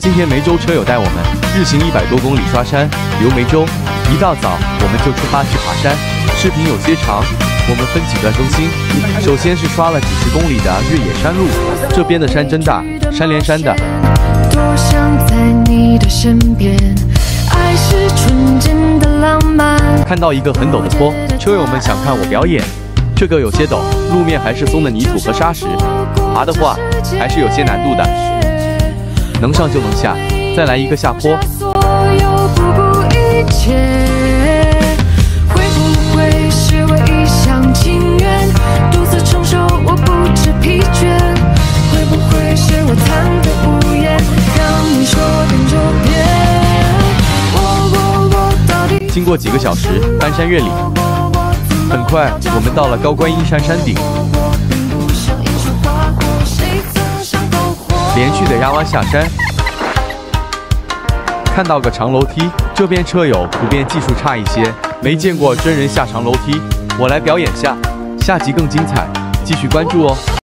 今天梅州车友带我们日行100多公里刷山游梅州，一大早我们就出发去爬山。视频有些长，我们分几段更新。首先是刷了几十公里的越野山路，这边的山真大，山连山的。 多想在你的身边，爱是纯真的浪漫。 看到一个很陡的坡，车友们想看我表演。这个有些陡，路面还是松的泥土和沙石，爬的话还是有些难度的。能上就能下，再来一个下坡。 所有不顾一切，会不会是我一厢情愿，独自承受我不知疲倦？会不会是我贪得无厌，让你说变就变？我到底经过几个小时翻山越岭，很快我们到了高观音山山顶，连续的压弯下山，看到个长楼梯。这边车友普遍技术差一些，没见过真人下长楼梯，我来表演下，下集更精彩，继续关注哦。